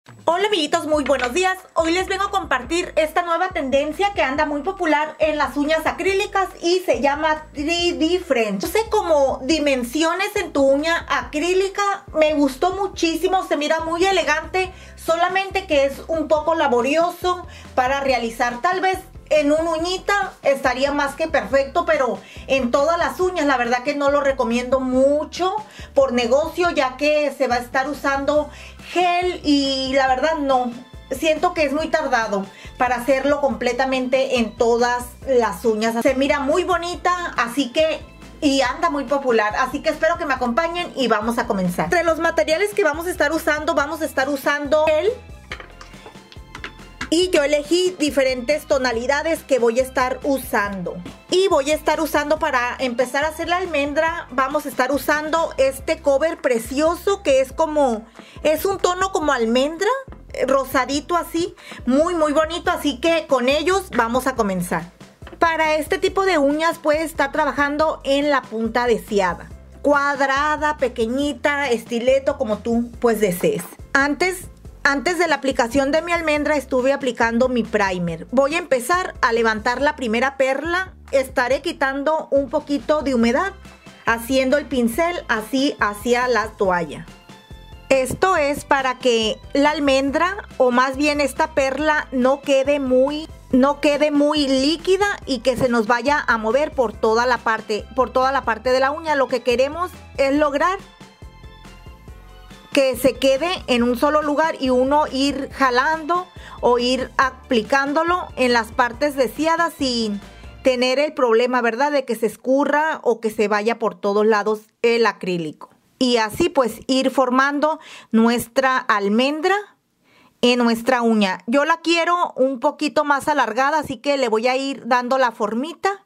Hola amiguitos, muy buenos días. Hoy les vengo a compartir esta nueva tendencia que anda muy popular en las uñas acrílicas y se llama 3D French. Yo sé como dimensiones en tu uña acrílica, me gustó muchísimo, se mira muy elegante, solamente que es un poco laborioso para realizar. Tal vez en una uñita estaría más que perfecto, pero en todas las uñas la verdad que no lo recomiendo mucho por negocio, ya que se va a estar usando gel y la verdad no, siento que es muy tardado para hacerlo completamente en todas las uñas. Se mira muy bonita, así que y anda muy popular, así que espero que me acompañen y vamos a comenzar. Entre los materiales que vamos a estar usando gel. Y yo elegí diferentes tonalidades que voy a estar usando. Y voy a estar usando, para empezar a hacer la almendra, vamos a estar usando este cover precioso que es como, es un tono como almendra, rosadito así, muy bonito, así que con ellos vamos a comenzar. Para este tipo de uñas puedes estar trabajando en la punta deseada, cuadrada, pequeñita, estileto, como tú pues desees. Antes de la aplicación de mi almendra estuve aplicando mi primer. Voy a empezar a levantar la primera perla. Estaré quitando un poquito de humedad, haciendo el pincel así hacia la toalla. Esto es para que la almendra, o más bien esta perla, no quede muy líquida y que se nos vaya a mover por toda la parte de la uña. Lo que queremos es lograr que se quede en un solo lugar y uno ir jalando o ir aplicándolo en las partes deseadas sin tener el problema, ¿verdad?, de que se escurra o que se vaya por todos lados el acrílico. Y así pues ir formando nuestra almendra en nuestra uña. Yo la quiero un poquito más alargada, así que le voy a ir dando la formita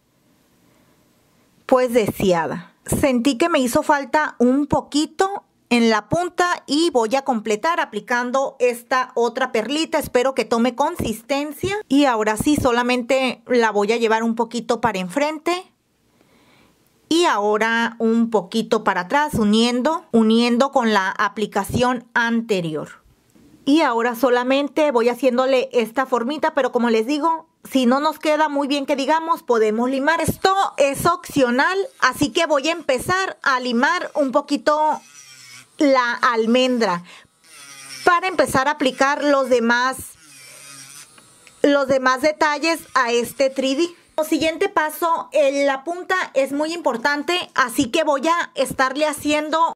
pues deseada. Sentí que me hizo falta un poquito en la punta y voy a completar aplicando esta otra perlita. Espero que tome consistencia y ahora sí solamente la voy a llevar un poquito para enfrente y ahora un poquito para atrás, uniendo con la aplicación anterior. Y ahora solamente voy haciéndole esta formita, pero como les digo, si no nos queda muy bien que digamos, podemos limar. Esto es opcional, así que voy a empezar a limar un poquito la almendra para empezar a aplicar los demás detalles a este 3D. El siguiente paso en la punta es muy importante, así que voy a estarle haciendo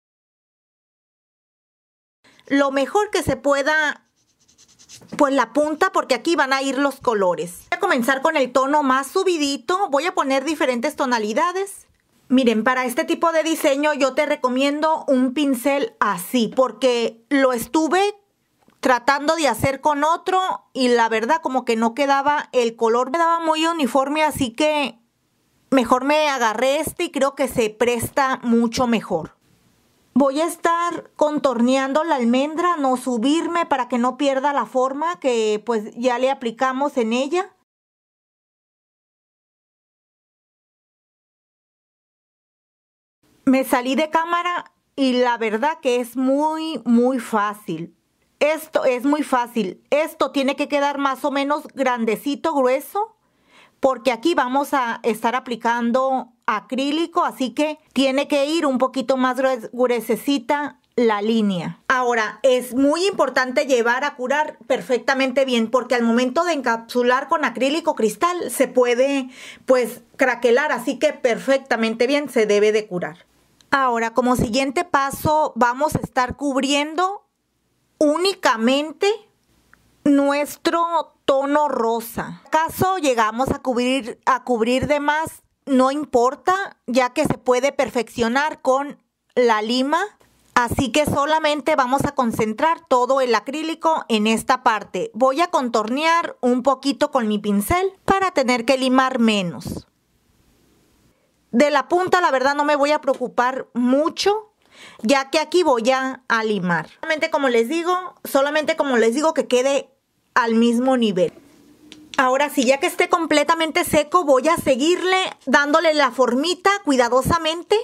lo mejor que se pueda pues la punta, porque aquí van a ir los colores. Voy a comenzar con el tono más subidito, voy a poner diferentes tonalidades. Miren, para este tipo de diseño yo te recomiendo un pincel así, porque lo estuve tratando de hacer con otro y la verdad como que no quedaba, el color me daba muy uniforme, así que mejor me agarré este y creo que se presta mucho mejor. Voy a estar contorneando la almendra, no subirme para que no pierda la forma que pues ya le aplicamos en ella. Me salí de cámara y la verdad que es muy fácil. Esto es muy fácil. Esto tiene que quedar más o menos grandecito, grueso, porque aquí vamos a estar aplicando acrílico, así que tiene que ir un poquito más gruesecita la línea. Ahora, es muy importante llevar a curar perfectamente bien, porque al momento de encapsular con acrílico cristal se puede pues craquelar, así que perfectamente bien se debe de curar. Ahora, como siguiente paso, vamos a estar cubriendo únicamente nuestro tono rosa. En caso llegamos a cubrir de más, no importa, ya que se puede perfeccionar con la lima. Así que solamente vamos a concentrar todo el acrílico en esta parte. Voy a contornear un poquito con mi pincel para tener que limar menos. De la punta la verdad no me voy a preocupar mucho, ya que aquí voy a limar. Solamente como les digo que quede al mismo nivel. Ahora sí, ya que esté completamente seco, voy a seguirle dándole la formita cuidadosamente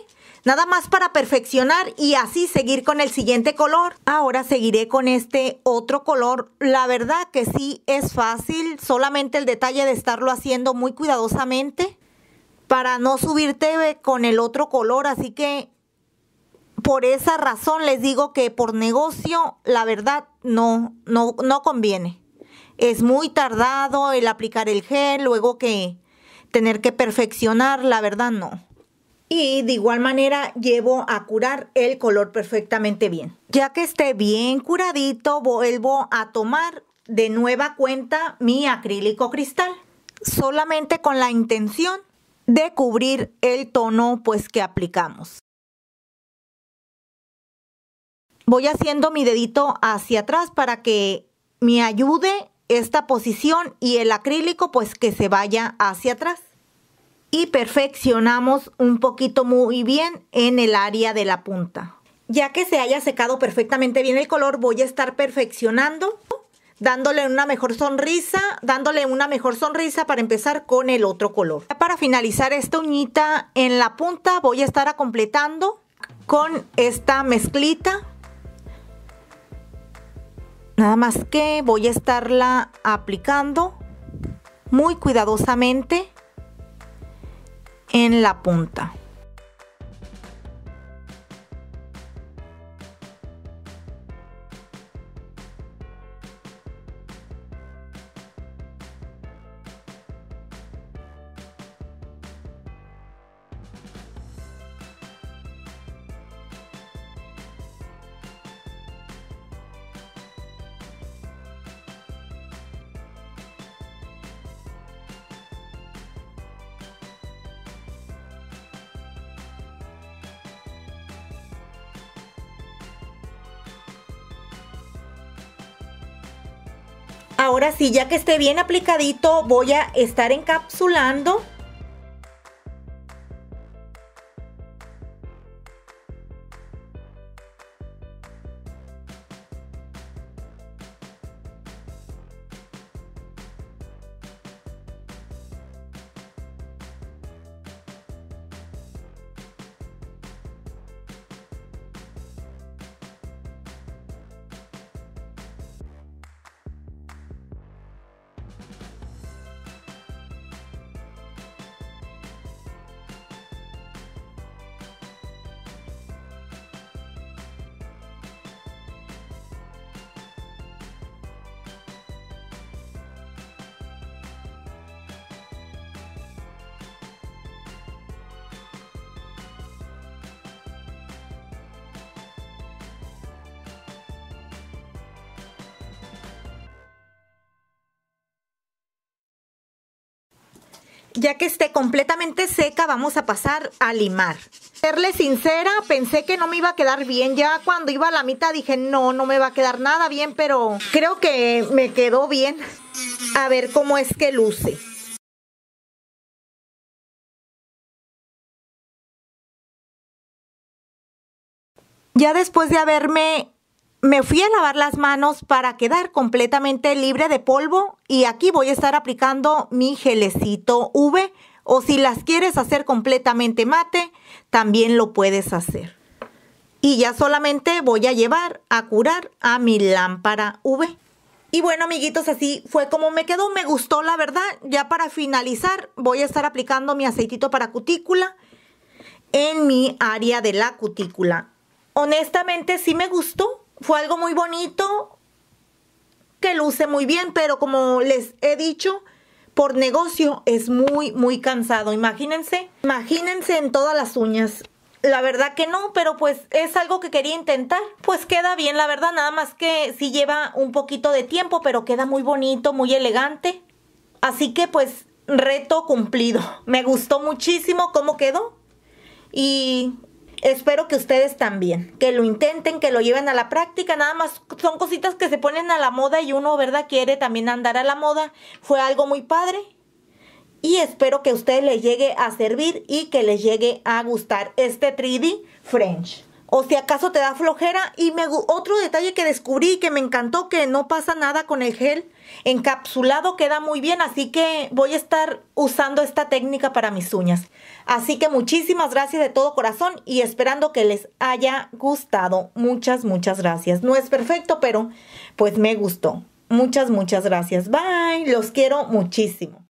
Nada más para perfeccionar y así seguir con el siguiente color. Ahora seguiré con este otro color. La verdad que sí es fácil, solamente el detalle de estarlo haciendo muy cuidadosamente para no subirte con el otro color. Así que por esa razón les digo que por negocio, la verdad, no conviene. Es muy tardado el aplicar el gel, luego que tener que perfeccionar, la verdad no. Y de igual manera llevo a curar el color perfectamente bien. Ya que esté bien curadito, vuelvo a tomar de nueva cuenta mi acrílico cristal. Solamente con la intención de cubrir el tono pues que aplicamos. Voy haciendo mi dedito hacia atrás para que me ayude esta posición y el acrílico pues que se vaya hacia atrás. Y perfeccionamos un poquito muy bien en el área de la punta. Ya que se haya secado perfectamente bien el color, voy a estar perfeccionando, dándole una mejor sonrisa para empezar con el otro color. Para finalizar esta uñita en la punta voy a estar completando con esta mezclita. Nada más que voy a estarla aplicando muy cuidadosamente en la punta. Ahora sí, ya que esté bien aplicadito, voy a estar encapsulando. Ya que esté completamente seca, vamos a pasar a limar. Serle sincera, pensé que no me iba a quedar bien. Ya cuando iba a la mitad dije, no me va a quedar nada bien, pero creo que me quedó bien. A ver cómo es que luce. Ya después de me fui a lavar las manos para quedar completamente libre de polvo y aquí voy a estar aplicando mi gelecito V, o si las quieres hacer completamente mate, también lo puedes hacer. Y ya solamente voy a llevar a curar a mi lámpara V. Y bueno, amiguitos, así fue como me quedó. Me gustó, la verdad. Ya para finalizar voy a estar aplicando mi aceitito para cutícula en mi área de la cutícula. Honestamente sí me gustó. Fue algo muy bonito, que luce muy bien, pero como les he dicho, por negocio es muy cansado. Imagínense en todas las uñas. La verdad que no, pero pues es algo que quería intentar. Pues queda bien, la verdad, nada más que sí lleva un poquito de tiempo, pero queda muy bonito, muy elegante. Así que pues reto cumplido. Me gustó muchísimo cómo quedó y espero que ustedes también, que lo intenten, que lo lleven a la práctica. Nada más son cositas que se ponen a la moda y uno, ¿verdad?, quiere también andar a la moda. Fue algo muy padre y espero que a ustedes les llegue a servir y que les llegue a gustar este 3D French. o si acaso te da flojera. Y otro detalle que descubrí que me encantó, que no pasa nada con el gel encapsulado, queda muy bien, así que voy a estar usando esta técnica para mis uñas. Así que muchísimas gracias de todo corazón y esperando que les haya gustado. Muchas, muchas gracias. No es perfecto, pero pues me gustó. Muchas, muchas gracias. Bye. Los quiero muchísimo.